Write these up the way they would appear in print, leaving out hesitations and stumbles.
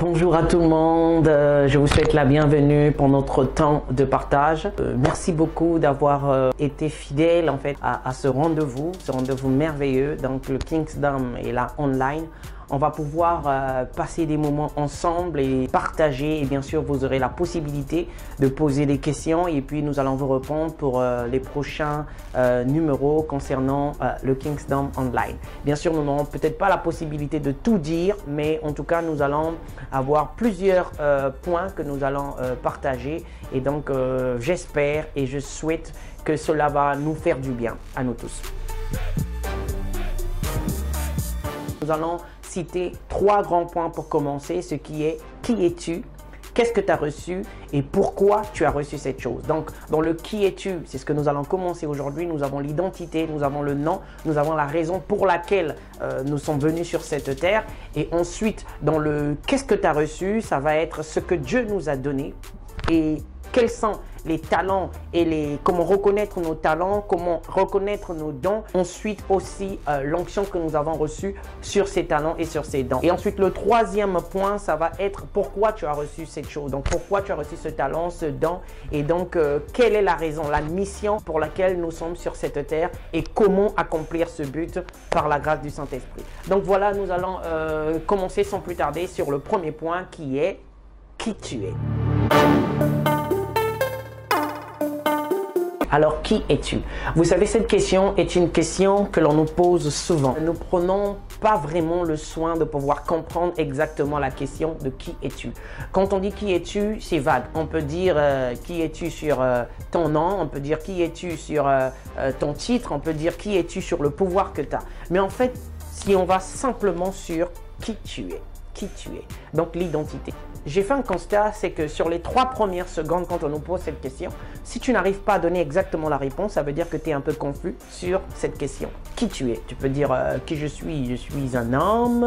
Bonjour à tout le monde, je vous souhaite la bienvenue pour notre temps de partage. Merci beaucoup d'avoir été fidèle en fait à ce rendez-vous merveilleux. Donc le Kingdom est là online. On va pouvoir passer des moments ensemble et partager, et bien sûr vous aurez la possibilité de poser des questions et puis nous allons vous répondre pour les prochains numéros concernant le Kingdom Online. Bien sûr nous n'aurons peut-être pas la possibilité de tout dire, mais en tout cas nous allons avoir plusieurs points que nous allons partager, et donc j'espère et je souhaite que cela va nous faire du bien à nous tous. Nous allons citer 3 grands points pour commencer, ce qui est qui es-tu, qu'est-ce que tu as reçu et pourquoi tu as reçu cette chose. Donc dans le qui es-tu, c'est ce que nous allons commencer aujourd'hui. Nous avons l'identité, nous avons le nom, nous avons la raison pour laquelle nous sommes venus sur cette terre. Et ensuite dans le qu'est-ce que tu as reçu, ça va être ce que Dieu nous a donné et quels sont les talents et comment reconnaître nos talents, comment reconnaître nos dons. Ensuite aussi l'onction que nous avons reçue sur ces talents et sur ces dons. Et ensuite le troisième point, ça va être pourquoi tu as reçu cette chose. Donc pourquoi tu as reçu ce talent, ce don, et donc quelle est la raison, la mission pour laquelle nous sommes sur cette terre et comment accomplir ce but par la grâce du Saint-Esprit. Donc voilà, nous allons commencer sans plus tarder sur le premier point qui est qui tu es. Alors, qui es-tu? Vous savez, cette question est une question que l'on nous pose souvent. Nous ne prenons pas vraiment le soin de pouvoir comprendre exactement la question de qui es-tu. Quand on dit qui es-tu, c'est vague. On peut dire qui es-tu sur ton nom, on peut dire qui es-tu sur ton titre, on peut dire qui es-tu sur le pouvoir que tu as. Mais en fait, si on va simplement sur qui tu es, donc l'identité. J'ai fait un constat, c'est que sur les 3 premières secondes, quand on nous pose cette question, si tu n'arrives pas à donner exactement la réponse, ça veut dire que tu es un peu confus sur cette question. Qui tu es? Tu peux dire qui je suis un homme,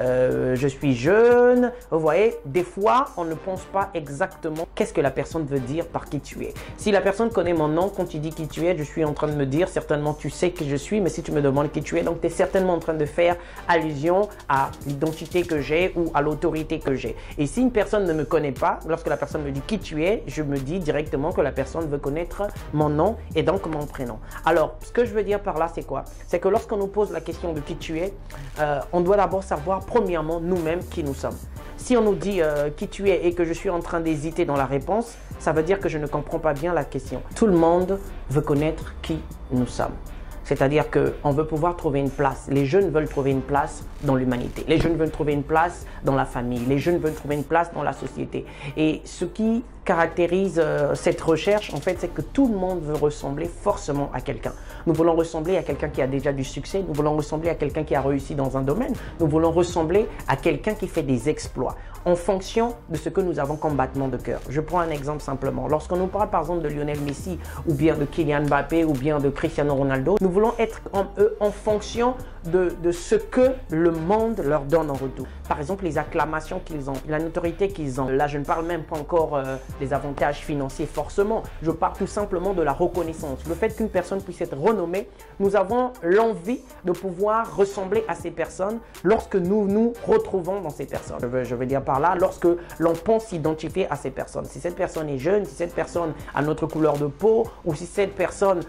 je suis jeune. Vous voyez, des fois, on ne pense pas exactement qu'est-ce que la personne veut dire par qui tu es. Si la personne connaît mon nom, quand tu dis qui tu es, je suis en train de me dire, certainement tu sais qui je suis, mais si tu me demandes qui tu es, donc tu es certainement en train de faire allusion à l'identité que j'ai ou à l'autorité que j'ai. Et si une personne ne me connaît pas, lorsque la personne me dit qui tu es, je me dis directement que la personne veut connaître mon nom et donc mon prénom. Alors, ce que je veux dire par là, c'est quoi? C'est que lorsqu'on nous pose la question de qui tu es, on doit d'abord savoir premièrement nous-mêmes qui nous sommes. Si on nous dit qui tu es et que je suis en train d'hésiter dans la réponse, ça veut dire que je ne comprends pas bien la question. Tout le monde veut connaître qui nous sommes. C'est-à-dire qu'on veut pouvoir trouver une place. Les jeunes veulent trouver une place dans l'humanité. Les jeunes veulent trouver une place dans la famille. Les jeunes veulent trouver une place dans la société. Et ce qui caractérise cette recherche, en fait, c'est que tout le monde veut ressembler forcément à quelqu'un. Nous voulons ressembler à quelqu'un qui a déjà du succès. Nous voulons ressembler à quelqu'un qui a réussi dans un domaine. Nous voulons ressembler à quelqu'un qui fait des exploits en fonction de ce que nous avons comme battement de cœur. Je prends un exemple simplement. Lorsqu'on nous parle par exemple de Lionel Messi ou bien de Kylian Mbappé ou bien de Cristiano Ronaldo, nous voulons être comme eux en fonction de ce que le monde leur donne en retour. Par exemple, les acclamations qu'ils ont, la notoriété qu'ils ont. Là, je ne parle même pas encore des avantages financiers forcément. Je parle tout simplement de la reconnaissance. Le fait qu'une personne puisse être renommée, nous avons l'envie de pouvoir ressembler à ces personnes lorsque nous nous retrouvons dans ces personnes. Je veux dire par là, lorsque l'on pense s'identifier à ces personnes. Si cette personne est jeune, si cette personne a notre couleur de peau ou si cette personne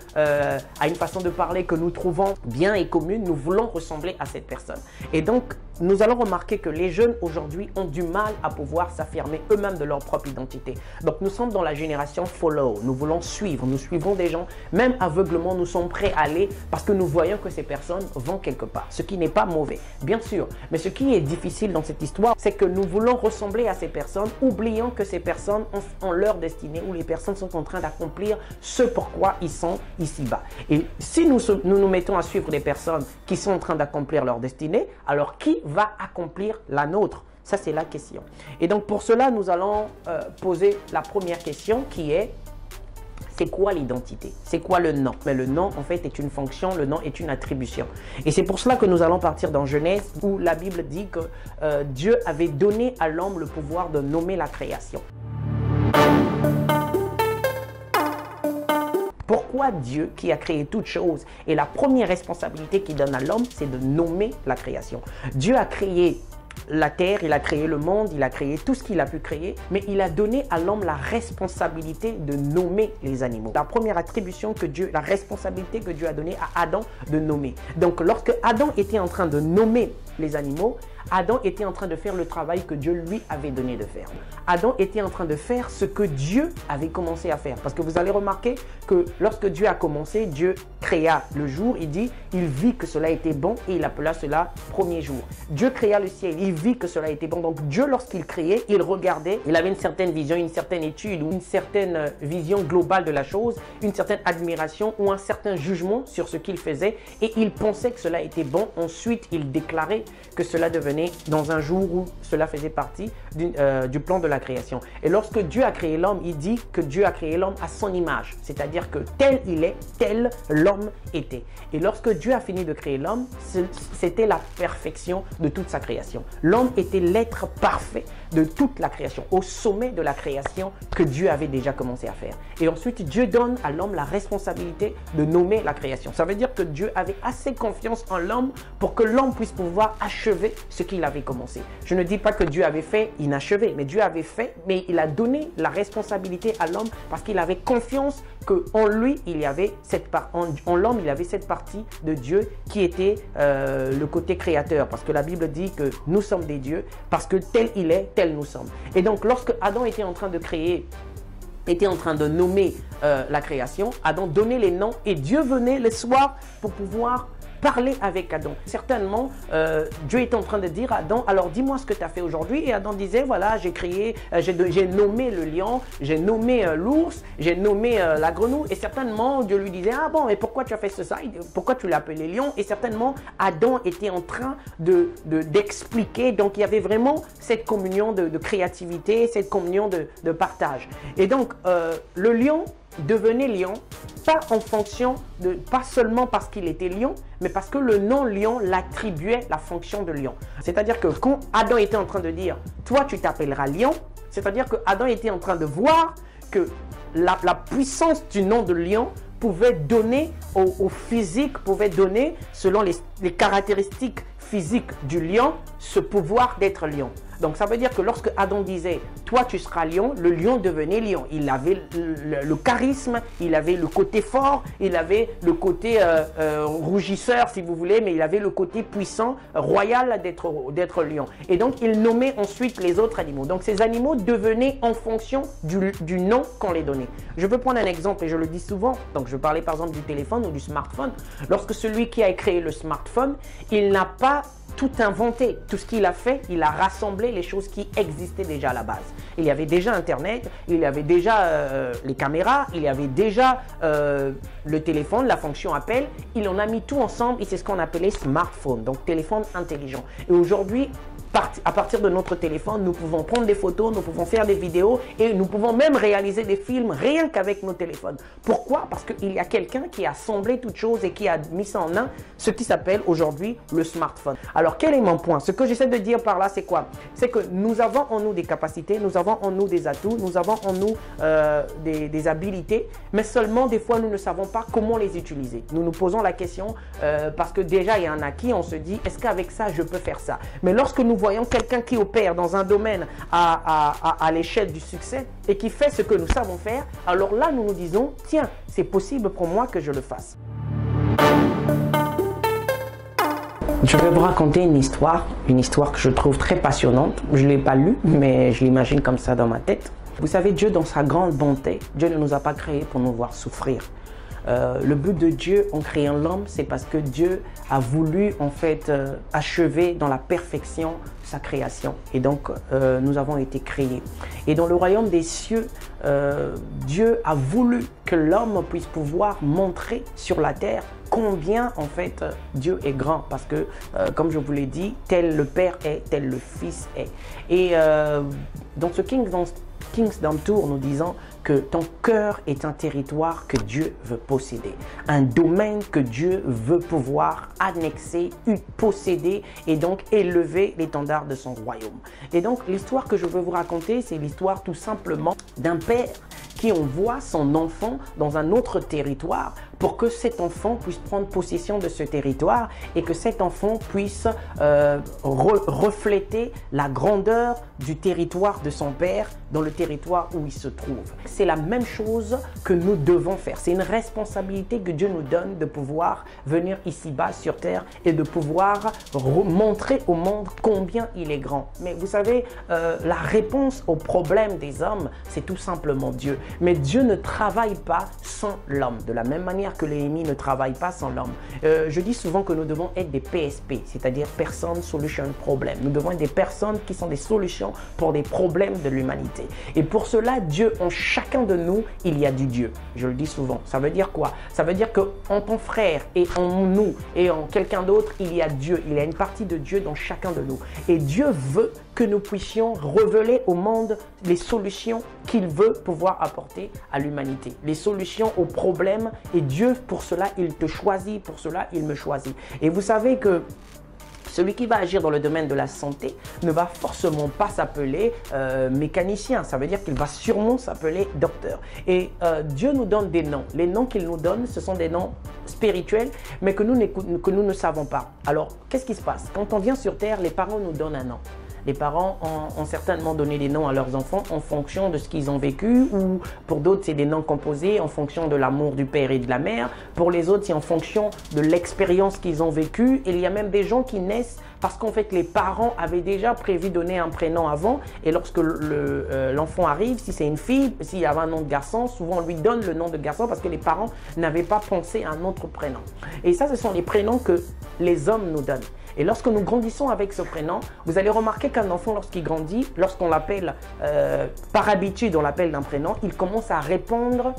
a une façon de parler que nous trouvons bien et commune, nous voulons ressembler à cette personne. Et donc, nous allons remarquer que les jeunes aujourd'hui ont du mal à pouvoir s'affirmer eux-mêmes de leur propre identité. Donc, nous sommes dans la génération follow. Nous voulons suivre. Nous suivons des gens. Même aveuglement, nous sommes prêts à aller parce que nous voyons que ces personnes vont quelque part. Ce qui n'est pas mauvais, bien sûr. Mais ce qui est difficile dans cette histoire, c'est que nous voulons ressembler à ces personnes, oubliant que ces personnes ont leur destinée, où les personnes sont en train d'accomplir ce pourquoi ils sont ici-bas. Et si nous mettons à suivre des personnes qui sont en train d'accomplir leur destinée, alors qui va accomplir la nôtre? Ça, c'est la question. Et donc, pour cela, nous allons poser la première question qui est: c'est quoi l'identité? C'est quoi le nom? Mais le nom, en fait, est une fonction, le nom est une attribution. Et c'est pour cela que nous allons partir dans Genèse, où la Bible dit que Dieu avait donné à l'homme le pouvoir de nommer la création. Pourquoi Dieu, qui a créé toutes choses, et la première responsabilité qu'il donne à l'homme, c'est de nommer la création. Dieu a créé la terre, il a créé le monde, il a créé tout ce qu'il a pu créer, mais il a donné à l'homme la responsabilité de nommer les animaux. La première attribution que Dieu, la responsabilité que Dieu a donnée à Adam de nommer. Donc lorsque Adam était en train de nommer les animaux, Adam était en train de faire le travail que Dieu lui avait donné de faire. Adam était en train de faire ce que Dieu avait commencé à faire. Parce que vous allez remarquer que lorsque Dieu a commencé, Dieu créa le jour, il dit, il vit que cela était bon et il appela cela premier jour. Dieu créa le ciel, il vit que cela était bon. Donc Dieu, lorsqu'il créait, il regardait, il avait une certaine vision, une certaine étude ou une certaine vision globale de la chose, une certaine admiration ou un certain jugement sur ce qu'il faisait et il pensait que cela était bon. Ensuite, il déclarait que cela devenait dans un jour où cela faisait partie du plan de la création. Et lorsque Dieu a créé l'homme, il dit que Dieu a créé l'homme à son image. C'est-à-dire que tel il est, tel l'homme était. Et lorsque Dieu a fini de créer l'homme, c'était la perfection de toute sa création. L'homme était l'être parfait de toute la création, au sommet de la création que Dieu avait déjà commencé à faire. Et ensuite, Dieu donne à l'homme la responsabilité de nommer la création. Ça veut dire que Dieu avait assez confiance en l'homme pour que l'homme puisse pouvoir achever ce qu'il avait commencé. Je ne dis pas que Dieu avait fait inachevé, mais Dieu avait fait, mais il a donné la responsabilité à l'homme parce qu'il avait confiance qu'en lui, il y avait en l'homme, il y avait cette partie de Dieu qui était le côté créateur. Parce que la Bible dit que nous sommes des dieux, parce que tel il est, tel nous sommes. Et donc, lorsque Adam était en train de créer, était en train de nommer la création, Adam donnait les noms et Dieu venait le soir pour pouvoir parler avec Adam. Certainement, Dieu est en train de dire à Adam, alors dis-moi ce que tu as fait aujourd'hui. Et Adam disait, voilà, j'ai créé, j'ai nommé le lion, j'ai nommé l'ours, j'ai nommé la grenouille. Et certainement, Dieu lui disait, ah bon, mais pourquoi tu as fait ça? Pourquoi tu l'as appelé lion? Et certainement, Adam était en train d'expliquer. Donc, il y avait vraiment cette communion de créativité, cette communion de partage. Et donc, le lion devenait lion, pas seulement parce qu'il était lion, mais parce que le nom lion l'attribuait la fonction de lion. C'est-à-dire que quand Adam était en train de dire « toi tu t'appelleras lion », c'est-à-dire que Adam était en train de voir que la puissance du nom de lion pouvait donner au physique, pouvait donner selon les caractéristiques physiques du lion, ce pouvoir d'être lion. Donc ça veut dire que lorsque Adam disait « toi tu seras lion », le lion devenait lion. Il avait le charisme, il avait le côté fort, il avait le côté rougisseur si vous voulez, mais il avait le côté puissant, royal d'être lion. Et donc il nommait ensuite les autres animaux. Donc ces animaux devenaient en fonction du nom qu'on les donnait. Je peux prendre un exemple et je le dis souvent. Donc je parlais par exemple du téléphone ou du smartphone. Lorsque celui qui a créé le smartphone, il n'a pas tout inventé. Tout ce qu'il a fait, il a rassemblé les choses qui existaient déjà à la base. Il y avait déjà Internet, il y avait déjà les caméras, il y avait déjà le téléphone, la fonction appel. Il en a mis tout ensemble et c'est ce qu'on appelait smartphone, donc téléphone intelligent. Et aujourd'hui, à partir de notre téléphone, nous pouvons prendre des photos, nous pouvons faire des vidéos et nous pouvons même réaliser des films rien qu'avec nos téléphones. Pourquoi? Parce qu'il y a quelqu'un qui a assemblé toutes choses et qui a mis ça en un, ce qui s'appelle aujourd'hui le smartphone. Alors, quel est mon point? Ce que j'essaie de dire par là, c'est quoi? C'est que nous avons en nous des capacités, nous avons en nous des atouts, nous avons en nous des habilités, mais seulement des fois, nous ne savons pas comment les utiliser. Nous nous posons la question parce que déjà, il y a un acquis, on se dit, est-ce qu'avec ça, je peux faire ça? Mais lorsque nous voyons quelqu'un qui opère dans un domaine à l'échelle du succès et qui fait ce que nous savons faire, alors là, nous nous disons, tiens, c'est possible pour moi que je le fasse. Je vais vous raconter une histoire que je trouve très passionnante. Je ne l'ai pas lue, mais je l'imagine comme ça dans ma tête. Vous savez, Dieu, dans sa grande bonté, Dieu ne nous a pas créés pour nous voir souffrir. Le but de Dieu en créant l'homme, c'est parce que Dieu a voulu en fait achever dans la perfection sa création. Et donc, nous avons été créés. Et dans le royaume des cieux, Dieu a voulu que l'homme puisse pouvoir montrer sur la terre combien en fait Dieu est grand. Parce que, comme je vous l'ai dit, tel le Père est, tel le Fils est. Et dans ce Kingdom Tour, nous disons que ton cœur est un territoire que Dieu veut posséder, un domaine que Dieu veut pouvoir annexer, posséder et donc élever l'étendard de son royaume. Et donc l'histoire que je veux vous raconter, c'est l'histoire tout simplement d'un père qui envoie son enfant dans un autre territoire pour que cet enfant puisse prendre possession de ce territoire et que cet enfant puisse refléter la grandeur du territoire de son père dans le territoire où il se trouve. C'est la même chose que nous devons faire. C'est une responsabilité que Dieu nous donne de pouvoir venir ici-bas sur terre et de pouvoir montrer au monde combien il est grand. Mais vous savez, la réponse au problème des hommes, c'est tout simplement Dieu. Mais Dieu ne travaille pas sans l'homme, de la même manière que l'ennemi ne travaille pas sans l'homme. Je dis souvent que nous devons être des PSP, c'est-à-dire Person Solution Problem. Nous devons être des personnes qui sont des solutions pour des problèmes de l'humanité. Et pour cela, Dieu, en chacun de nous, il y a du Dieu. Je le dis souvent. Ça veut dire quoi? Ça veut dire qu'en ton frère et en nous et en quelqu'un d'autre, il y a Dieu. Il y a une partie de Dieu dans chacun de nous. Et Dieu veut que nous puissions révéler au monde les solutions qu'il veut pouvoir apporter à l'humanité. Les solutions aux problèmes. Et Dieu, pour cela, il te choisit. Pour cela, il me choisit. Et vous savez que celui qui va agir dans le domaine de la santé ne va forcément pas s'appeler mécanicien. Ça veut dire qu'il va sûrement s'appeler docteur. Et Dieu nous donne des noms. Les noms qu'il nous donne, ce sont des noms spirituels, mais que nous ne savons pas. Alors, qu'est-ce qui se passe? Quand on vient sur Terre, les parents nous donnent un nom. Les parents ont certainement donné des noms à leurs enfants en fonction de ce qu'ils ont vécu, ou pour d'autres, c'est des noms composés en fonction de l'amour du père et de la mère. Pour les autres, c'est en fonction de l'expérience qu'ils ont vécue. Et il y a même des gens qui naissent parce qu'en fait, les parents avaient déjà prévu donner un prénom avant. Et lorsque l'enfant arrive, si c'est une fille, s'il y avait un nom de garçon, souvent on lui donne le nom de garçon parce que les parents n'avaient pas pensé à un autre prénom. Et ça, ce sont les prénoms que les hommes nous donnent. Et lorsque nous grandissons avec ce prénom, vous allez remarquer qu'un enfant, lorsqu'il grandit, lorsqu'on l'appelle, par habitude, on l'appelle d'un prénom, il commence à répondre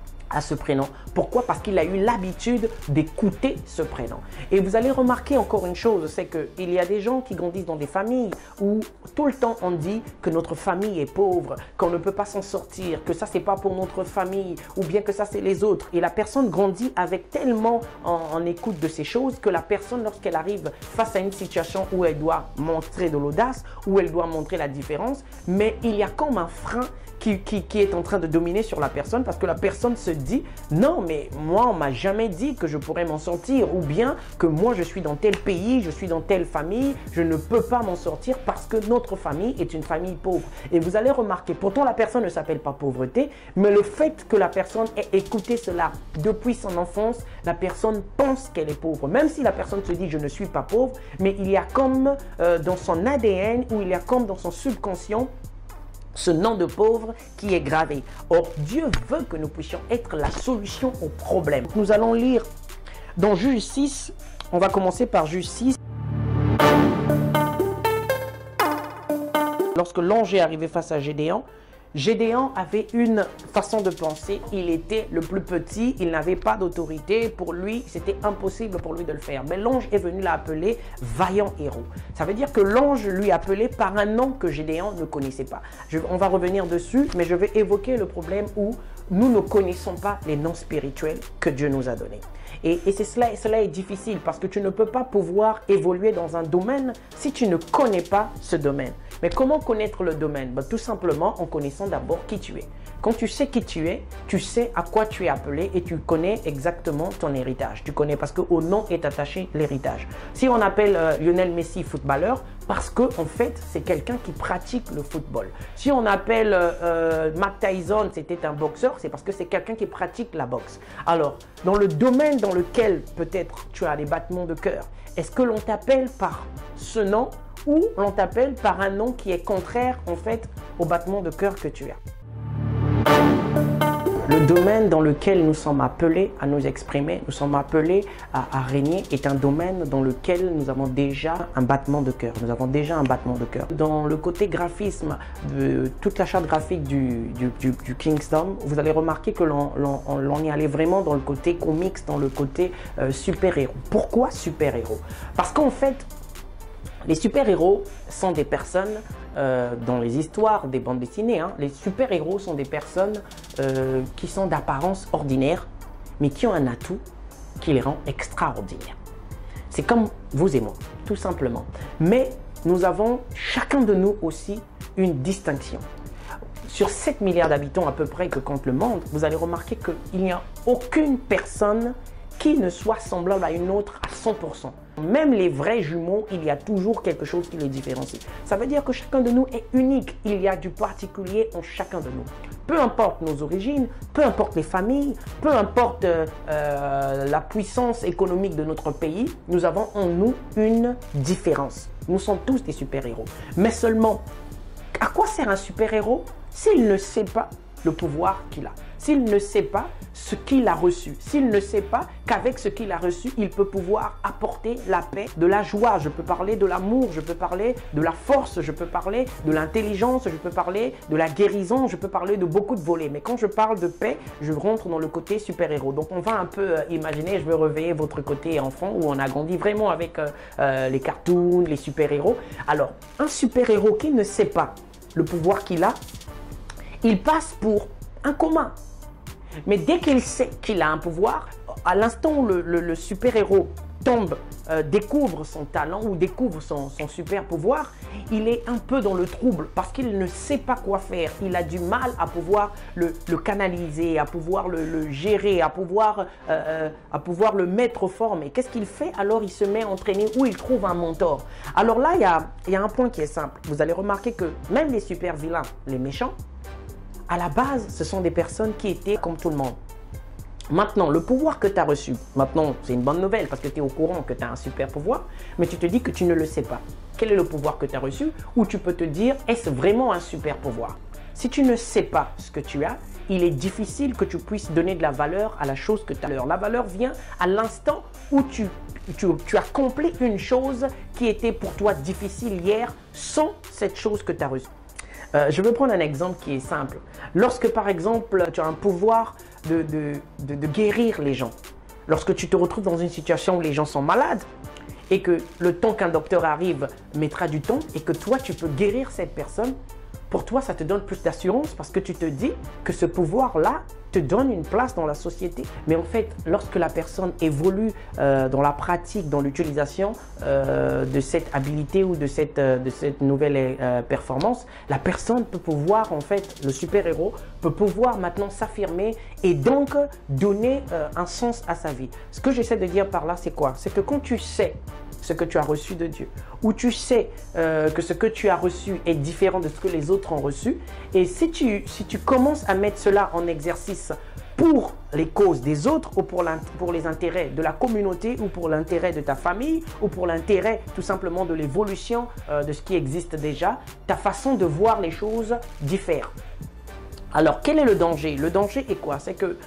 à ce prénom. Pourquoi? Parce qu'il a eu l'habitude d'écouter ce prénom. Et vous allez remarquer encore une chose, c'est qu'il y a des gens qui grandissent dans des familles où tout le temps on dit que notre famille est pauvre, qu'on ne peut pas s'en sortir, que ça c'est pas pour notre famille, ou bien que ça c'est les autres. Et la personne grandit avec tellement en écoute de ces choses que la personne, lorsqu'elle arrive face à une situation où elle doit montrer de l'audace, où elle doit montrer la différence, mais il y a comme un frein qui est en train de dominer sur la personne parce que la personne se dit non mais moi on m'a jamais dit que je pourrais m'en sortir, ou bien que moi je suis dans tel pays, je suis dans telle famille, je ne peux pas m'en sortir parce que notre famille est une famille pauvre. Et vous allez remarquer, pourtant la personne ne s'appelle pas pauvreté, mais le fait que la personne ait écouté cela depuis son enfance, la personne pense qu'elle est pauvre, même si la personne se dit je ne suis pas pauvre, mais il y a comme dans son ADN, ou il y a comme dans son subconscient ce nom de pauvre qui est gravé. Or, Dieu veut que nous puissions être la solution au problème. Nous allons lire dans Juge 6, on va commencer par Juge 6. Lorsque l'ange est arrivé face à Gédéon, Gédéon avait une façon de penser, il était le plus petit, il n'avait pas d'autorité, pour lui c'était impossible pour lui de le faire. Mais l'ange est venu l'appeler vaillant héros. Ça veut dire que l'ange lui appelait par un nom que Gédéon ne connaissait pas. On va revenir dessus, mais je vais évoquer le problème où nous ne connaissons pas les noms spirituels que Dieu nous a donnés. Et cela est difficile parce que tu ne peux pas pouvoir évoluer dans un domaine si tu ne connais pas ce domaine. Mais comment connaître le domaine? Tout simplement en connaissant d'abord qui tu es. Quand tu sais qui tu es, tu sais à quoi tu es appelé et tu connais exactement ton héritage. Tu connais parce qu'au nom est attaché l'héritage. Si on appelle Lionel Messi footballeur, parce qu'en fait, c'est quelqu'un qui pratique le football. Si on appelle Mike Tyson, c'était un boxeur, c'est parce que c'est quelqu'un qui pratique la boxe. Alors, dans le domaine dans lequel peut-être tu as des battements de cœur, est-ce que l'on t'appelle par ce nom ou l'on t'appelle par un nom qui est contraire en fait au battement de cœur que tu as? Le domaine dans lequel nous sommes appelés à nous exprimer, nous sommes appelés à régner, est un domaine dans lequel nous avons déjà un battement de cœur. Nous avons déjà un battement de cœur. Dans le côté graphisme de toute la charte graphique du Kingdom, vous allez remarquer que l'on y allait vraiment dans le côté comics, dans le côté super-héros. Pourquoi super-héros? Parce qu'en fait, les super-héros sont des personnes, dans les histoires des bandes dessinées, les super-héros sont des personnes qui sont d'apparence ordinaire, mais qui ont un atout qui les rend extraordinaires. C'est comme vous et moi, tout simplement. Mais nous avons, chacun de nous aussi, une distinction. sur 7 milliards d'habitants à peu près que compte le monde, vous allez remarquer qu'il n'y a aucune personne qui ne soit semblable à une autre à 100%. Même les vrais jumeaux, il y a toujours quelque chose qui les différencie. Ça veut dire que chacun de nous est unique. Il y a du particulier en chacun de nous. Peu importe nos origines, peu importe les familles, peu importe la puissance économique de notre pays, nous avons en nous une différence. Nous sommes tous des super-héros. Mais seulement, à quoi sert un super-héros s'il ne sait pas le pouvoir qu'il a, s'il ne sait pas ce qu'il a reçu, s'il ne sait pas qu'avec ce qu'il a reçu, il peut pouvoir apporter la paix, de la joie, je peux parler de l'amour, je peux parler de la force, je peux parler de l'intelligence, je peux parler de la guérison, je peux parler de beaucoup de volets. Mais quand je parle de paix, je rentre dans le côté super-héros. Donc on va un peu imaginer, je veux réveiller votre côté enfant où on a grandi vraiment avec les cartoons, les super-héros. Alors, un super-héros qui ne sait pas le pouvoir qu'il a, il passe pour un commun. Mais dès qu'il sait qu'il a un pouvoir, à l'instant où le super-héros tombe, découvre son talent ou découvre son super pouvoir, il est un peu dans le trouble parce qu'il ne sait pas quoi faire. Il a du mal à pouvoir le canaliser, à pouvoir le gérer, à pouvoir le mettre au forme. Et qu'est-ce qu'il fait? Alors il se met à entraîner ou il trouve un mentor. Alors là, il y a un point qui est simple. Vous allez remarquer que même les super vilains, les méchants, à la base, ce sont des personnes qui étaient comme tout le monde. Maintenant, le pouvoir que tu as reçu, maintenant, c'est une bonne nouvelle parce que tu es au courant que tu as un super pouvoir, mais tu te dis que tu ne le sais pas. Quel est le pouvoir que tu as reçu? Ou tu peux te dire, est-ce vraiment un super pouvoir? Si tu ne sais pas ce que tu as, il est difficile que tu puisses donner de la valeur à la chose que tu as. La valeur vient à l'instant où tu accomplis une chose qui était pour toi difficile hier sans cette chose que tu as reçue. Je veux prendre un exemple qui est simple. Lorsque par exemple tu as un pouvoir de guérir les gens, lorsque tu te retrouves dans une situation où les gens sont malades et que le temps qu'un docteur arrive mettra du temps et que toi tu peux guérir cette personne, pour toi ça te donne plus d'assurance parce que tu te dis que ce pouvoir-là te donne une place dans la société. Mais en fait, lorsque la personne évolue dans la pratique, dans l'utilisation de cette habilité ou de cette nouvelle performance, la personne peut pouvoir, en fait, le super-héros peut pouvoir maintenant s'affirmer et donc donner un sens à sa vie. Ce que j'essaie de dire par là, c'est quoi? C'est que quand tu sais ce que tu as reçu de Dieu, ou tu sais que ce que tu as reçu est différent de ce que les autres ont reçu, et si tu commences à mettre cela en exercice pour les causes des autres ou pour les intérêts de la communauté ou pour l'intérêt de ta famille ou pour l'intérêt tout simplement de l'évolution de ce qui existe déjà, ta façon de voir les choses diffère. Alors, quel est le danger? Le danger est quoi? C'est que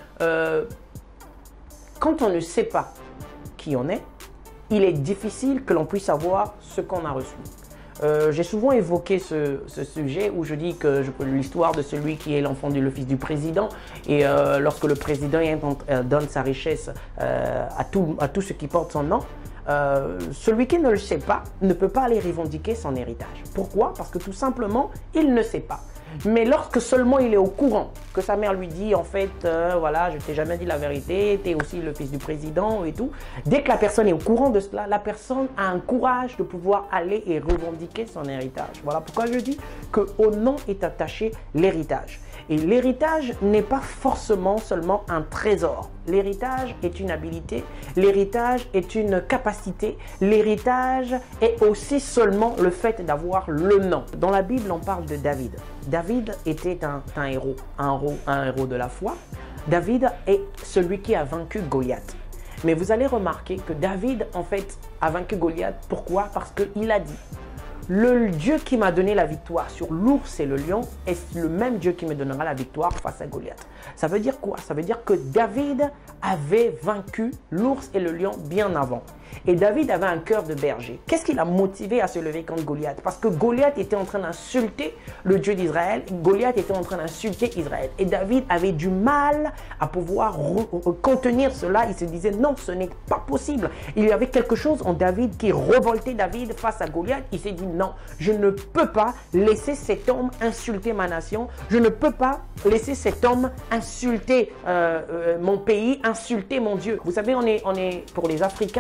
quand on ne sait pas qui on est, il est difficile que l'on puisse savoir ce qu'on a reçu. J'ai souvent évoqué ce sujet où je dis que l'histoire de celui qui est le fils du président et lorsque le président donne sa richesse à tout ce qui porte son nom, celui qui ne le sait pas ne peut pas aller revendiquer son héritage. Pourquoi? Parce que tout simplement, il ne sait pas. Mais lorsque seulement il est au courant, que sa mère lui dit en fait, voilà, je t'ai jamais dit la vérité, tu es aussi le fils du président et tout. Dès que la personne est au courant de cela, la personne a un courage de pouvoir aller et revendiquer son héritage. Voilà pourquoi je dis qu'au nom est attaché l'héritage. Et l'héritage n'est pas forcément seulement un trésor. L'héritage est une habilité, l'héritage est une capacité, l'héritage est aussi seulement le fait d'avoir le nom. Dans la Bible, on parle de David. David était un héros, un héros de la foi. David est celui qui a vaincu Goliath. Mais vous allez remarquer que David, en fait, a vaincu Goliath. Pourquoi? Parce qu'il a dit: le Dieu qui m'a donné la victoire sur l'ours et le lion est le même Dieu qui me donnera la victoire face à Goliath. Ça veut dire quoi? Ça veut dire que David avait vaincu l'ours et le lion bien avant. Et David avait un cœur de berger. Qu'est-ce qui l'a motivé à se lever contre Goliath? Parce que Goliath était en train d'insulter le Dieu d'Israël. Goliath était en train d'insulter Israël. Et David avait du mal à pouvoir contenir cela. Il se disait non, ce n'est pas possible. Il y avait quelque chose en David qui révoltait David face à Goliath. Il s'est dit non, je ne peux pas laisser cet homme insulter ma nation. Je ne peux pas laisser cet homme insulter mon pays, insulter mon Dieu. Vous savez, on est pour les Africains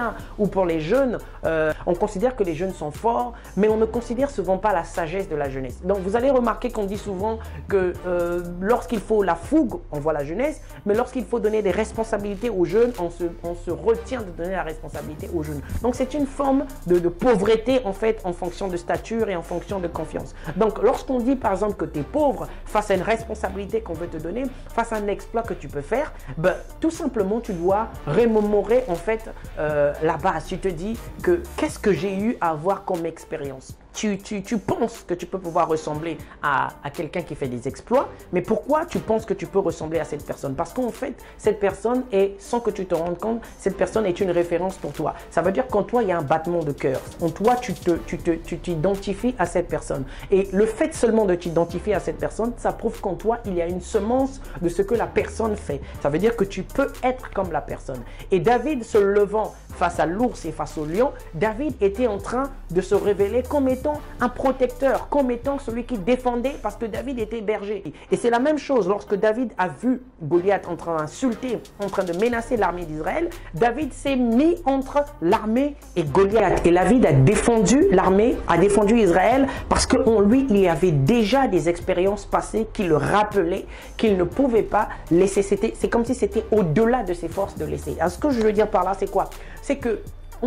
ou pour les jeunes, on considère que les jeunes sont forts, mais on ne considère souvent pas la sagesse de la jeunesse. Donc vous allez remarquer qu'on dit souvent que lorsqu'il faut la fougue, on voit la jeunesse, mais lorsqu'il faut donner des responsabilités aux jeunes, on se retient de donner la responsabilité aux jeunes. Donc c'est une forme de pauvreté en fait, en fonction de stature et en fonction de confiance. Donc lorsqu'on dit par exemple que tu es pauvre face à une responsabilité qu'on veut te donner, face à un exploit que tu peux faire, ben, tout simplement tu dois remémorer en fait la base. Tu te dis que qu'est-ce que j'ai eu à avoir comme expérience? Tu penses que tu peux pouvoir ressembler à quelqu'un qui fait des exploits, mais pourquoi tu penses que tu peux ressembler à cette personne? Parce qu'en fait, cette personne est, sans que tu te rendes compte, cette personne est une référence pour toi. Ça veut dire qu'en toi, il y a un battement de cœur. En toi, tu t'identifies à cette personne. Et le fait seulement de t'identifier à cette personne, ça prouve qu'en toi, il y a une semence de ce que la personne fait. Ça veut dire que tu peux être comme la personne. Et David, se levant face à l'ours et face au lion, David était en train de se révéler comme étant un protecteur, comme étant celui qui défendait, parce que David était berger. Et c'est la même chose lorsque David a vu Goliath en train d'insulter, en train de menacer l'armée d'Israël. David s'est mis entre l'armée et Goliath. Et David a défendu l'armée, a défendu Israël, parce qu'en lui, il y avait déjà des expériences passées qui le rappelaient qu'il ne pouvait pas laisser. C'est comme si c'était au-delà de ses forces de laisser. Alors, ce que je veux dire par là, c'est quoi? C'est que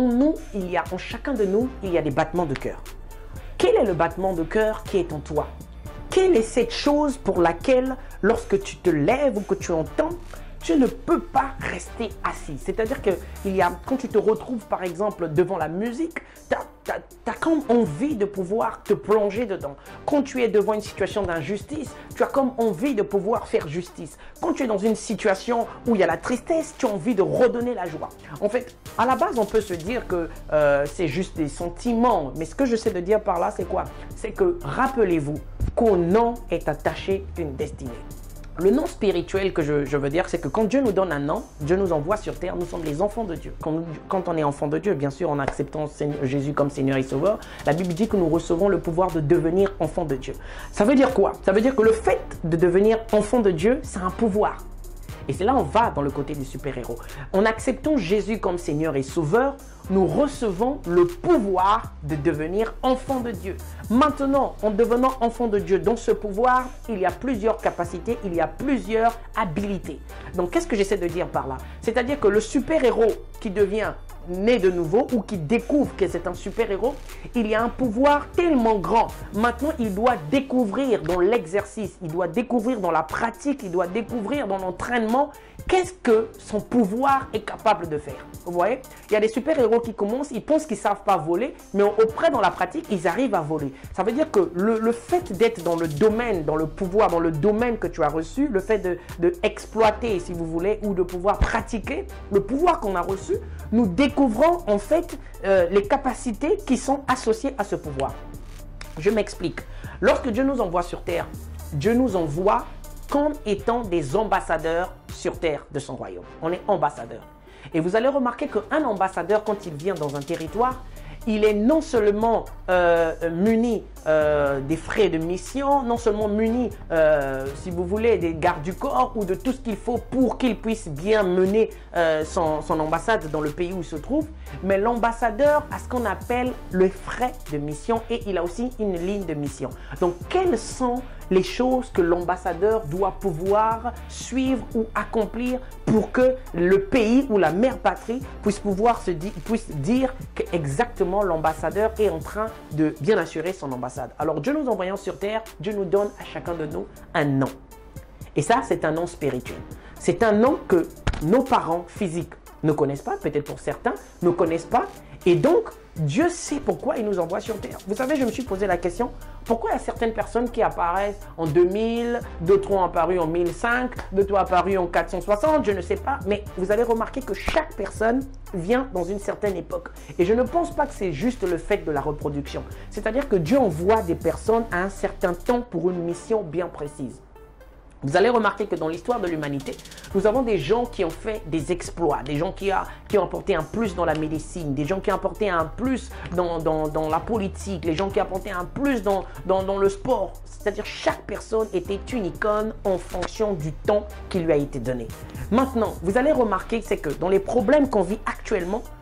en chacun de nous, il y a des battements de cœur. Quel est le battement de cœur qui est en toi? Quelle est cette chose pour laquelle, lorsque tu te lèves ou que tu entends, tu ne peux pas rester assis? C'est-à-dire que quand tu te retrouves par exemple devant la musique, tu as comme envie de pouvoir te plonger dedans. Quand tu es devant une situation d'injustice, tu as comme envie de pouvoir faire justice. Quand tu es dans une situation où il y a la tristesse, tu as envie de redonner la joie. En fait, à la base, on peut se dire que c'est juste des sentiments. Mais ce que je sais de dire par là, c'est quoi? C'est que rappelez-vous qu'au nom est attaché une destinée. Le nom spirituel que je veux dire, c'est que quand Dieu nous donne un nom, Dieu nous envoie sur terre, nous sommes les enfants de Dieu. Quand on est enfant de Dieu, bien sûr, en acceptant Jésus comme Seigneur et Sauveur, la Bible dit que nous recevons le pouvoir de devenir enfants de Dieu. Ça veut dire quoi? Ça veut dire que le fait de devenir enfant de Dieu, c'est un pouvoir. Et c'est là on va dans le côté du super-héros. En acceptant Jésus comme Seigneur et Sauveur, nous recevons le pouvoir de devenir enfant de Dieu. Maintenant, en devenant enfant de Dieu, dans ce pouvoir, il y a plusieurs capacités, il y a plusieurs habilités. Donc, qu'est-ce que j'essaie de dire par là? C'est-à-dire que le super-héros qui devient né de nouveau ou qui découvre que c'est un super-héros, il y a un pouvoir tellement grand. Maintenant, il doit découvrir dans l'exercice, il doit découvrir dans la pratique, il doit découvrir dans l'entraînement qu'est-ce que son pouvoir est capable de faire. Vous voyez? Il y a des super-héros qui commencent, ils pensent qu'ils ne savent pas voler, mais auprès dans la pratique, ils arrivent à voler. Ça veut dire que le fait d'être dans le domaine, dans le pouvoir, dans le domaine que tu as reçu, le fait de exploiter, si vous voulez, ou de pouvoir pratiquer le pouvoir qu'on a reçu, nous découvrons en fait les capacités qui sont associées à ce pouvoir. Je m'explique. Lorsque Dieu nous envoie sur terre, Dieu nous envoie comme étant des ambassadeurs sur terre de son royaume. On est ambassadeurs. Et vous allez remarquer qu'un ambassadeur, quand il vient dans un territoire, il est non seulement muni des frais de mission, non seulement muni, si vous voulez, des gardes du corps ou de tout ce qu'il faut pour qu'il puisse bien mener son ambassade dans le pays où il se trouve, mais l'ambassadeur a ce qu'on appelle le frais de mission et il a aussi une ligne de mission. Donc, quelles sont les choses que l'ambassadeur doit pouvoir suivre ou accomplir pour que le pays ou la mère patrie puisse dire qu'exactement l'ambassadeur est en train de bien assurer son ambassade. Alors Dieu nous envoyant sur terre, Dieu nous donne à chacun de nous un nom. Et ça, c'est un nom spirituel. C'est un nom que nos parents physiques ne connaissent pas, peut-être pour certains, ne connaissent pas. Et donc, Dieu sait pourquoi il nous envoie sur terre. Vous savez, je me suis posé la question, pourquoi il y a certaines personnes qui apparaissent en 2000, d'autres ont apparu en 1005, d'autres ont apparu en 460, je ne sais pas. Mais vous allez remarquer que chaque personne vient dans une certaine époque. Et je ne pense pas que c'est juste le fait de la reproduction. C'est-à-dire que Dieu envoie des personnes à un certain temps pour une mission bien précise. Vous allez remarquer que dans l'histoire de l'humanité, nous avons des gens qui ont fait des exploits, des gens qui ont apporté un plus dans la médecine, des gens qui ont apporté un plus dans la politique, les gens qui ont apporté un plus dans le sport. C'est-à-dire chaque personne était une icône en fonction du temps qui lui a été donné. Maintenant, vous allez remarquer c'est que dans les problèmes qu'on vit actuellement,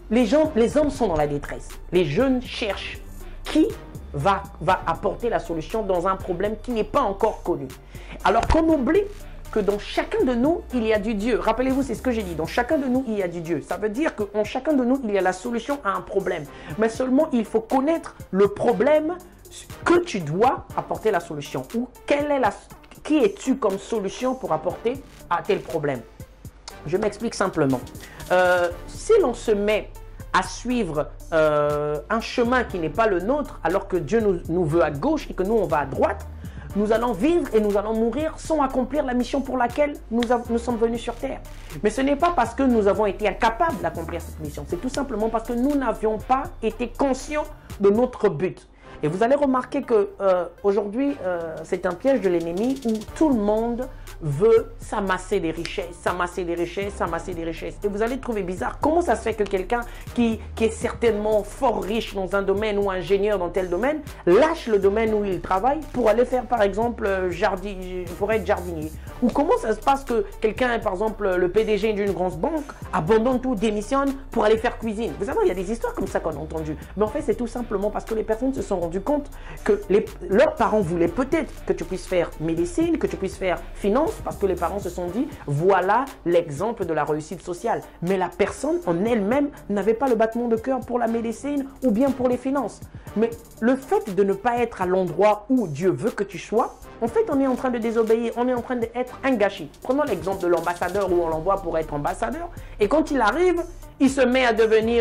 les hommes sont dans la détresse. Les jeunes cherchent qui va apporter la solution dans un problème qui n'est pas encore connu. Alors qu'on oublie que dans chacun de nous, il y a du Dieu. Rappelez-vous, c'est ce que j'ai dit. Dans chacun de nous, il y a du Dieu. Ça veut dire qu'en chacun de nous, il y a la solution à un problème. Mais seulement, il faut connaître le problème que tu dois apporter la solution. Ou qui es-tu comme solution pour apporter à tel problème? Je m'explique simplement. Si l'on se met à suivre un chemin qui n'est pas le nôtre, alors que Dieu nous veut à gauche et que nous, on va à droite, nous allons vivre et nous allons mourir sans accomplir la mission pour laquelle nous sommes venus sur terre. Mais ce n'est pas parce que nous avons été incapables d'accomplir cette mission. C'est tout simplement parce que nous n'avions pas été conscients de notre but. Et vous allez remarquer que aujourd'hui, c'est un piège de l'ennemi où tout le monde veut s'amasser des richesses, s'amasser des richesses, s'amasser des richesses. Et vous allez trouver bizarre comment ça se fait que quelqu'un qui est certainement fort riche dans un domaine ou ingénieur dans tel domaine, lâche le domaine où il travaille pour aller faire par exemple pour être jardinier. Ou comment ça se passe que quelqu'un, par exemple le PDG d'une grosse banque, abandonne tout, démissionne pour aller faire cuisine. Vous savez, il y a des histoires comme ça qu'on a entendues. Mais en fait, c'est tout simplement parce que les personnes se sont rendues compte que leurs parents voulaient peut-être que tu puisses faire médecine, que tu puisses faire finance, parce que les parents se sont dit, voilà l'exemple de la réussite sociale. Mais la personne en elle-même n'avait pas le battement de cœur pour la médecine ou bien pour les finances. Mais le fait de ne pas être à l'endroit où Dieu veut que tu sois, en fait, on est en train de désobéir, on est en train d'être un gâchis. Prenons l'exemple de l'ambassadeur où on l'envoie pour être ambassadeur. Et quand il arrive, il se met à devenir,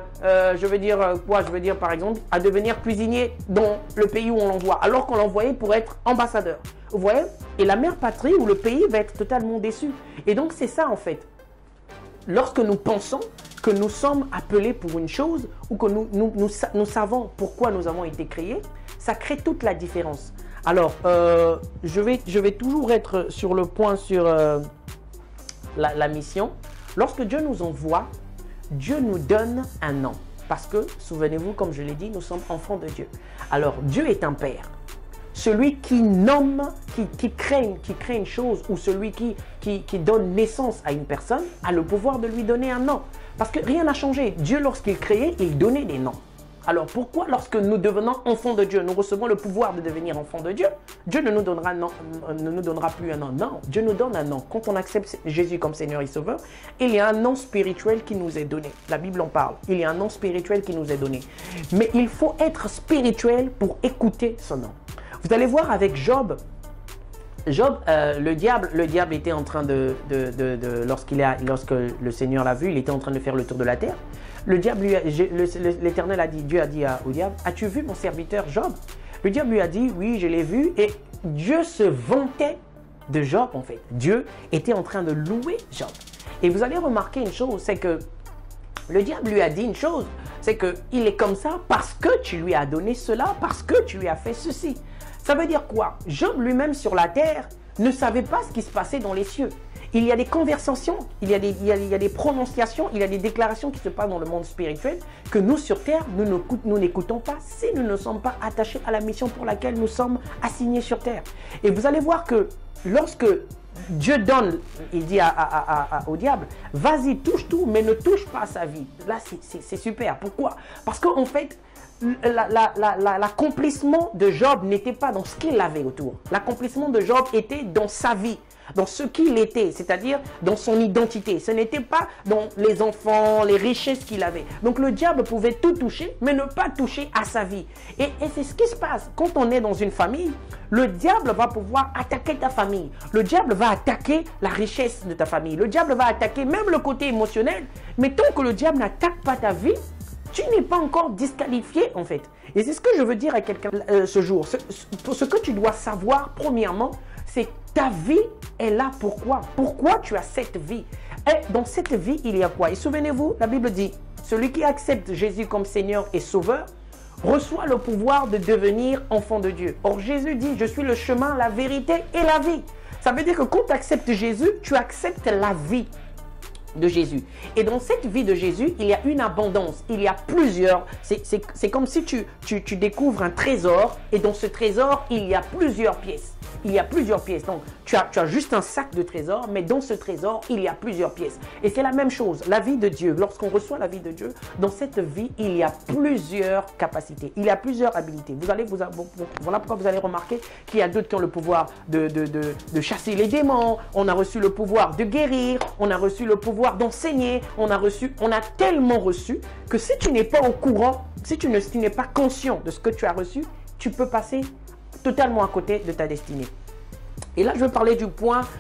par exemple, à devenir cuisinier dans le pays où on l'envoie, alors qu'on l'envoyait pour être ambassadeur. Vous voyez? Et la mère patrie ou le pays va être totalement déçu. Et donc, c'est ça en fait. Lorsque nous pensons que nous sommes appelés pour une chose ou que nous savons pourquoi nous avons été créés, ça crée toute la différence. Alors, je vais toujours être sur le point sur la mission. Lorsque Dieu nous envoie, Dieu nous donne un nom. Parce que, souvenez-vous, comme je l'ai dit, nous sommes enfants de Dieu. Alors, Dieu est un père. Celui qui nomme, qui crée une chose ou celui qui donne naissance à une personne a le pouvoir de lui donner un nom. Parce que rien n'a changé. Dieu, lorsqu'il créait, il donnait des noms. Alors pourquoi lorsque nous devenons enfants de Dieu, nous recevons le pouvoir de devenir enfants de Dieu, Dieu ne nous donnera plus un nom. Non, Dieu nous donne un nom. Quand on accepte Jésus comme Seigneur et Sauveur, il y a un nom spirituel qui nous est donné. La Bible en parle. Il y a un nom spirituel qui nous est donné. Mais il faut être spirituel pour écouter ce nom. Vous allez voir avec Job. Job, le diable était en train lorsque le Seigneur l'a vu, il était en train de faire le tour de la terre. Le diable l'Éternel a dit, Dieu a dit au diable, as-tu vu mon serviteur Job? Le diable lui a dit, oui, je l'ai vu. Et Dieu se vantait de Job en fait. Dieu était en train de louer Job. Et vous allez remarquer une chose, c'est que le diable lui a dit une chose, c'est qu'il est comme ça parce que tu lui as donné cela, parce que tu lui as fait ceci. Ça veut dire quoi? Job lui-même sur la terre ne savait pas ce qui se passait dans les cieux. Il y a des conversations, il y a des prononciations, il y a des déclarations qui se passent dans le monde spirituel que nous sur terre, nous n'écoutons pas si nous ne sommes pas attachés à la mission pour laquelle nous sommes assignés sur terre. Et vous allez voir que lorsque Dieu donne, il dit au diable, vas-y, touche tout, mais ne touche pas à sa vie. Là, c'est super. Pourquoi? Parce qu'en fait, l'accomplissement de Job n'était pas dans ce qu'il avait autour. L'accomplissement de Job était dans sa vie, dans ce qu'il était, c'est-à-dire dans son identité. Ce n'était pas dans les enfants, les richesses qu'il avait. Donc le diable pouvait tout toucher, mais ne pas toucher à sa vie. Et c'est ce qui se passe. Quand on est dans une famille, le diable va pouvoir attaquer ta famille. Le diable va attaquer la richesse de ta famille. Le diable va attaquer même le côté émotionnel. Mais tant que le diable n'attaque pas ta vie, tu n'es pas encore disqualifié en fait. Et c'est ce que je veux dire à quelqu'un ce jour. Ce que tu dois savoir premièrement, c'est ta vie est là pourquoi? Pourquoi tu as cette vie? Et dans cette vie, il y a quoi? Et souvenez-vous, la Bible dit, celui qui accepte Jésus comme Seigneur et Sauveur reçoit le pouvoir de devenir enfant de Dieu. Or Jésus dit, je suis le chemin, la vérité et la vie. Ça veut dire que quand tu acceptes Jésus, tu acceptes la vie de Jésus. Et dans cette vie de Jésus, il y a une abondance. Il y a plusieurs. C'est comme si tu découvres un trésor et dans ce trésor, il y a plusieurs pièces. il y a plusieurs pièces. Donc, tu as juste un sac de trésor, mais dans ce trésor, il y a plusieurs pièces. Et c'est la même chose, la vie de Dieu. Lorsqu'on reçoit la vie de Dieu, dans cette vie, il y a plusieurs capacités, il y a plusieurs habilités. Voilà pourquoi vous allez remarquer qu'il y a d'autres qui ont le pouvoir de chasser les démons, on a reçu le pouvoir de guérir, on a reçu le pouvoir d'enseigner, on a tellement reçu que si tu n'es pas au courant, si tu n'es pas conscient de ce que tu as reçu, tu peux passer totalement à côté de ta destinée. Et là, je veux parler du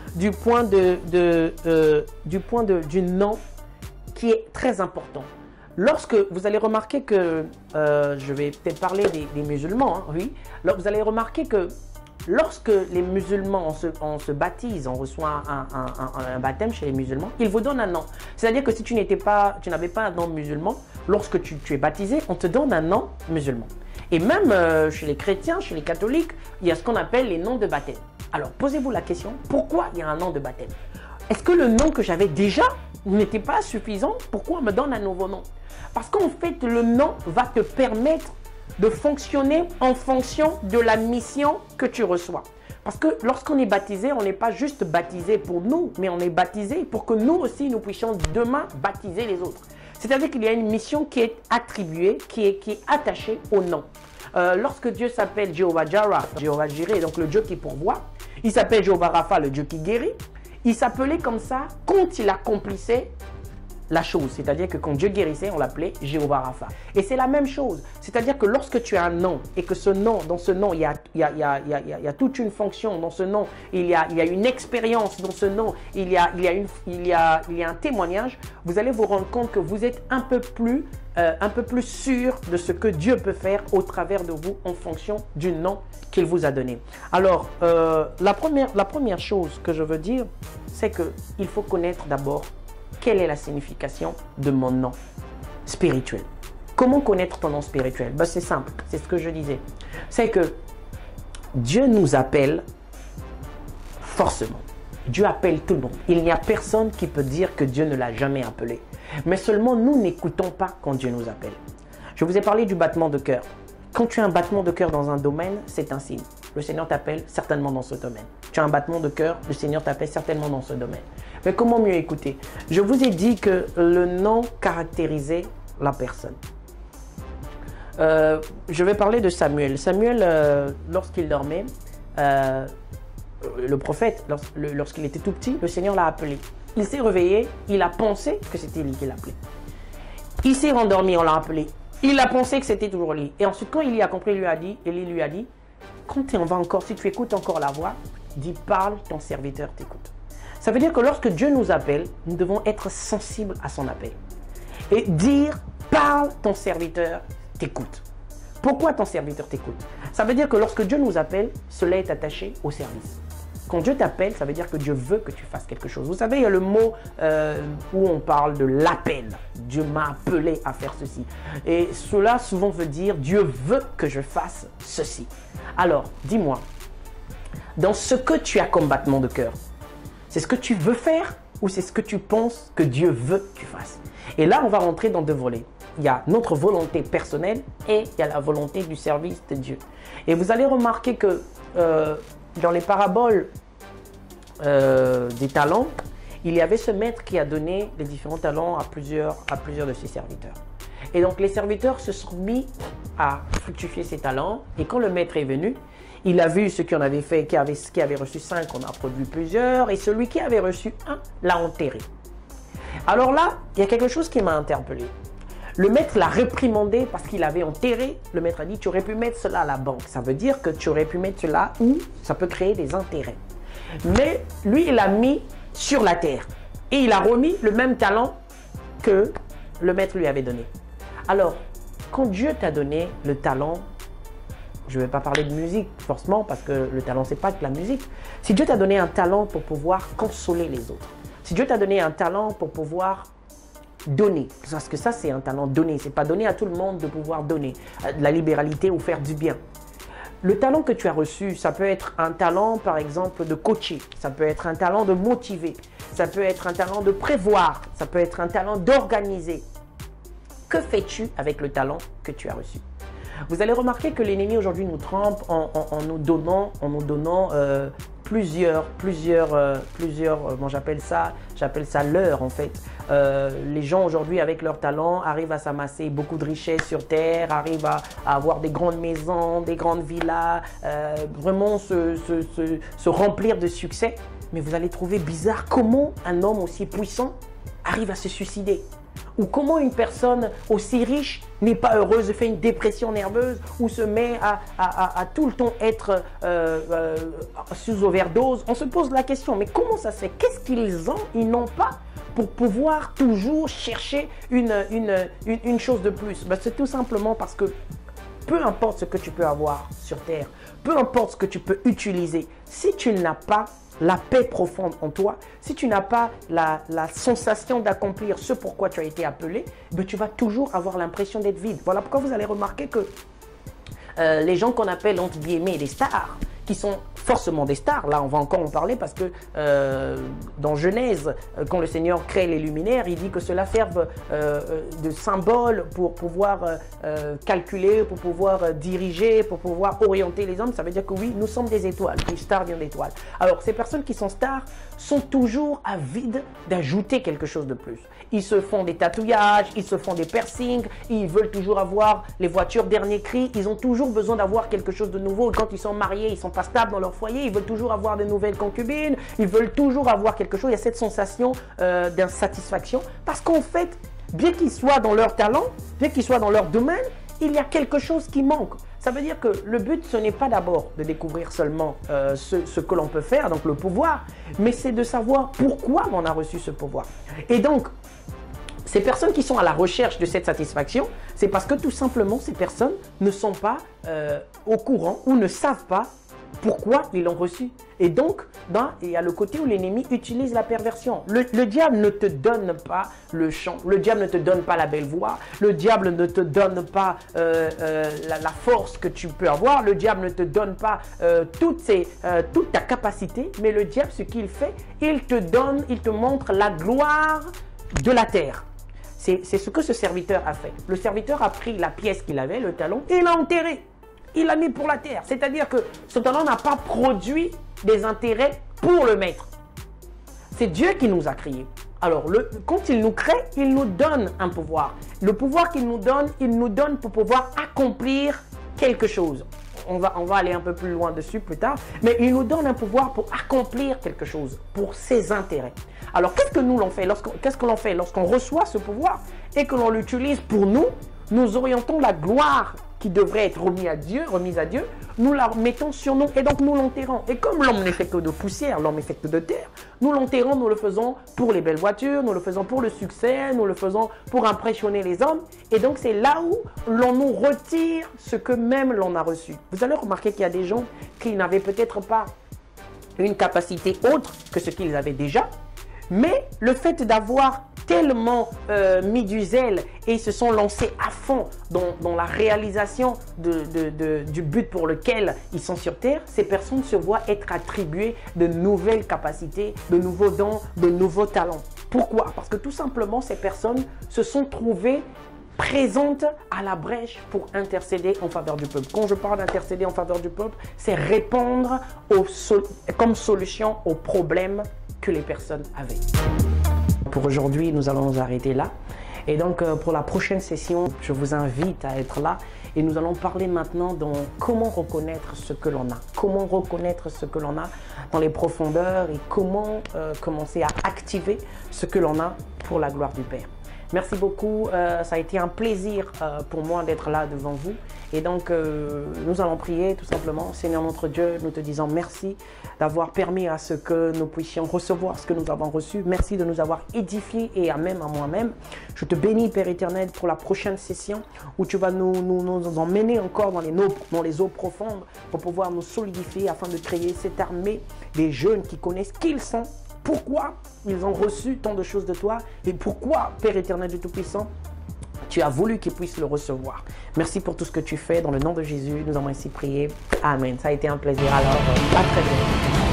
nom qui est très important. Lorsque vous allez remarquer que, je vais peut-être parler des musulmans, hein, oui, alors vous allez remarquer que lorsque les musulmans, on se baptise, on reçoit un baptême chez les musulmans, ils vous donnent un nom. C'est-à-dire que si tu n'avais pas un nom musulman, lorsque tu es baptisé, on te donne un nom musulman. Et même chez les chrétiens, chez les catholiques, il y a ce qu'on appelle les noms de baptême. Alors, posez-vous la question, pourquoi il y a un nom de baptême? Est-ce que le nom que j'avais déjà n'était pas suffisant? Pourquoi on me donne un nouveau nom? Parce qu'en fait, le nom va te permettre de fonctionner en fonction de la mission que tu reçois. Parce que lorsqu'on est baptisé, on n'est pas juste baptisé pour nous, mais on est baptisé pour que nous aussi, nous puissions demain baptiser les autres. C'est-à-dire qu'il y a une mission qui est attribuée, qui est attachée au nom. Lorsque Dieu s'appelle Jéhovah Jireh, Jéhovah Jireh, donc le Dieu qui pourvoit, il s'appelle Jéhovah Rapha, le Dieu qui guérit. Il s'appelait comme ça quand il accomplissait la chose. C'est-à-dire que quand Dieu guérissait, on l'appelait Jéhovah Rapha. Et c'est la même chose. C'est-à-dire que lorsque tu as un nom et que ce nom, dans ce nom, il y a toute une fonction. Dans ce nom, il y a une expérience. Dans ce nom, il y a un témoignage. Vous allez vous rendre compte que vous êtes un peu plus sûr de ce que Dieu peut faire au travers de vous en fonction du nom qu'il vous a donné. Alors, la première chose que je veux dire, c'est qu'il faut connaître d'abord quelle est la signification de mon nom spirituel. Comment connaître ton nom spirituel? Ben, c'est simple, c'est ce que je disais. C'est que Dieu nous appelle forcément. Dieu appelle tout le monde. Il n'y a personne qui peut dire que Dieu ne l'a jamais appelé. Mais seulement nous n'écoutons pas quand Dieu nous appelle. Je vous ai parlé du battement de cœur. Quand tu as un battement de cœur dans un domaine, c'est un signe. Le Seigneur t'appelle certainement dans ce domaine. Tu as un battement de cœur, le Seigneur t'appelle certainement dans ce domaine. Mais comment mieux écouter? Je vous ai dit que le nom caractérisait la personne. Je vais parler de Samuel. Samuel, lorsqu'il dormait, le prophète, lorsqu'il était tout petit, le Seigneur l'a appelé. Il s'est réveillé, il a pensé que c'était lui qui l'appelait. Il s'est rendormi, on l'a appelé. Il a pensé que c'était toujours lui. Et ensuite, quand il y a compris, Élie lui a dit, quand si tu écoutes encore la voix, dis parle, ton serviteur t'écoute. Ça veut dire que lorsque Dieu nous appelle, nous devons être sensibles à son appel. Et dire, parle, ton serviteur t'écoute. Pourquoi ton serviteur t'écoute? Ça veut dire que lorsque Dieu nous appelle, cela est attaché au service. Quand Dieu t'appelle, ça veut dire que Dieu veut que tu fasses quelque chose. Vous savez, il y a le mot où on parle de l'appel. Dieu m'a appelé à faire ceci. Et cela souvent veut dire Dieu veut que je fasse ceci. Alors, dis-moi, dans ce que tu as comme battement de cœur, c'est ce que tu veux faire ou c'est ce que tu penses que Dieu veut que tu fasses? Et là, on va rentrer dans deux volets. Il y a notre volonté personnelle et il y a la volonté du service de Dieu. Et vous allez remarquer que dans les paraboles des talents, il y avait ce maître qui a donné les différents talents à plusieurs de ses serviteurs. Et donc les serviteurs se sont mis à fructifier ces talents. Et quand le maître est venu, il a vu ceux qui en avaient fait, qui avaient reçu 5, on a produit plusieurs. Et celui qui avait reçu 1 l'a enterré. Alors là, il y a quelque chose qui m'a interpellé. Le maître l'a réprimandé parce qu'il avait enterré. Le maître a dit, tu aurais pu mettre cela à la banque. Ça veut dire que tu aurais pu mettre cela où ça peut créer des intérêts. Mais lui, il l'a mis sur la terre. Et il a remis le même talent que le maître lui avait donné. Alors, quand Dieu t'a donné le talent, je ne vais pas parler de musique forcément parce que le talent, ce n'est pas que la musique. Si Dieu t'a donné un talent pour pouvoir consoler les autres, si Dieu t'a donné un talent pour pouvoir donner, parce que ça c'est un talent donner, c'est pas donner à tout le monde de pouvoir donner de la libéralité ou faire du bien. Le talent que tu as reçu, ça peut être un talent par exemple de coacher, ça peut être un talent de motiver, ça peut être un talent de prévoir, ça peut être un talent d'organiser. Que fais-tu avec le talent que tu as reçu? Vous allez remarquer que l'ennemi aujourd'hui nous trompe en nous donnant plusieurs, bon, j'appelle ça leurre en fait. Les gens aujourd'hui avec leur talent arrivent à s'amasser beaucoup de richesses sur terre, arrivent à avoir des grandes maisons, des grandes villas, vraiment se remplir de succès. Mais vous allez trouver bizarre comment un homme aussi puissant arrive à se suicider. Ou comment une personne aussi riche n'est pas heureuse, fait une dépression nerveuse ou se met à tout le temps être sous overdose. On se pose la question, mais comment ça se fait? Qu'est-ce ils n'ont pas pour pouvoir toujours chercher une chose de plus? Ben, c'est tout simplement parce que peu importe ce que tu peux avoir sur terre, peu importe ce que tu peux utiliser, si tu n'as pas la paix profonde en toi, si tu n'as pas la sensation d'accomplir ce pourquoi tu as été appelé, ben tu vas toujours avoir l'impression d'être vide. Voilà pourquoi vous allez remarquer que les gens qu'on appelle entre guillemets des stars, qui sont forcément des stars, là on va encore en parler parce que dans Genèse, quand le Seigneur crée les luminaires, il dit que cela serve de symbole pour pouvoir calculer, pour pouvoir diriger, pour pouvoir orienter les hommes. Ça veut dire que oui, nous sommes des étoiles, une star vient d'étoiles. Alors ces personnes qui sont stars sont toujours avides d'ajouter quelque chose de plus. Ils se font des tatouages, ils se font des piercings, ils veulent toujours avoir les voitures dernier cri, ils ont toujours besoin d'avoir quelque chose de nouveau. Et quand ils sont mariés, ils ne sont pas stables dans leur foyer, ils veulent toujours avoir de nouvelles concubines, ils veulent toujours avoir quelque chose. Il y a cette sensation d'insatisfaction parce qu'en fait, bien qu'ils soient dans leur talent, bien qu'ils soient dans leur domaine, il y a quelque chose qui manque. Ça veut dire que le but, ce n'est pas d'abord de découvrir seulement ce que l'on peut faire, donc le pouvoir, mais c'est de savoir pourquoi on a reçu ce pouvoir. Et donc, ces personnes qui sont à la recherche de cette satisfaction, c'est parce que tout simplement, ces personnes ne sont pas au courant ou ne savent pas pourquoi ils l'ont reçu. Et donc, il y a le côté où l'ennemi utilise la perversion. Le diable ne te donne pas le chant, le diable ne te donne pas la belle voix, le diable ne te donne pas la force que tu peux avoir, le diable ne te donne pas toute ta capacité, mais le diable, ce qu'il fait, il te montre la gloire de la terre. C'est ce que ce serviteur a fait. Le serviteur a pris la pièce qu'il avait, le talon, et l'a enterré. Il l'a mis pour la terre. C'est-à-dire que ce talent n'a pas produit des intérêts pour le maître. C'est Dieu qui nous a créés. Alors, quand il nous crée, il nous donne un pouvoir. Le pouvoir qu'il nous donne, il nous donne pour pouvoir accomplir quelque chose. On va aller un peu plus loin dessus plus tard, mais il nous donne un pouvoir pour accomplir quelque chose, pour ses intérêts. Alors, qu'est-ce que nous l'on fait? Qu'est-ce que l'on fait lorsqu'on reçoit ce pouvoir et que l'on l'utilise pour nous? Nous orientons la gloire qui devrait être remise à Dieu, nous la mettons sur nous et donc nous l'enterrons. Et comme l'homme n'est fait que de poussière, l'homme est fait que de terre, nous l'enterrons, nous le faisons pour les belles voitures, nous le faisons pour le succès, nous le faisons pour impressionner les hommes. Et donc c'est là où l'on nous retire ce que même l'on a reçu. Vous allez remarquer qu'il y a des gens qui n'avaient peut-être pas une capacité autre que ce qu'ils avaient déjà, mais le fait d'avoir tellement mis du zèle et ils se sont lancés à fond dans la réalisation du but pour lequel ils sont sur terre, ces personnes se voient être attribuées de nouvelles capacités, de nouveaux dons, de nouveaux talents. Pourquoi? Parce que tout simplement, ces personnes se sont trouvées présentes à la brèche pour intercéder en faveur du peuple. Quand je parle d'intercéder en faveur du peuple, c'est répondre comme solution aux problèmes que les personnes avaient. Pour aujourd'hui, nous allons nous arrêter là. Et donc, pour la prochaine session, je vous invite à être là. Et nous allons parler maintenant de comment reconnaître ce que l'on a. Comment reconnaître ce que l'on a dans les profondeurs et comment commencer à activer ce que l'on a pour la gloire du Père. Merci beaucoup, ça a été un plaisir pour moi d'être là devant vous. Et donc, nous allons prier tout simplement. Seigneur notre Dieu, nous te disons merci d'avoir permis à ce que nous puissions recevoir ce que nous avons reçu. Merci de nous avoir édifiés et même à moi-même. Je te bénis, Père éternel, pour la prochaine session où tu vas nous emmener encore dans les eaux profondes pour pouvoir nous solidifier afin de créer cette armée des jeunes qui connaissent qui ils sont. Pourquoi ils ont reçu tant de choses de toi et pourquoi, Père éternel du Tout-Puissant, tu as voulu qu'ils puissent le recevoir. Merci pour tout ce que tu fais. Dans le nom de Jésus, nous avons ainsi prié. Amen. Ça a été un plaisir. Alors, à très bientôt.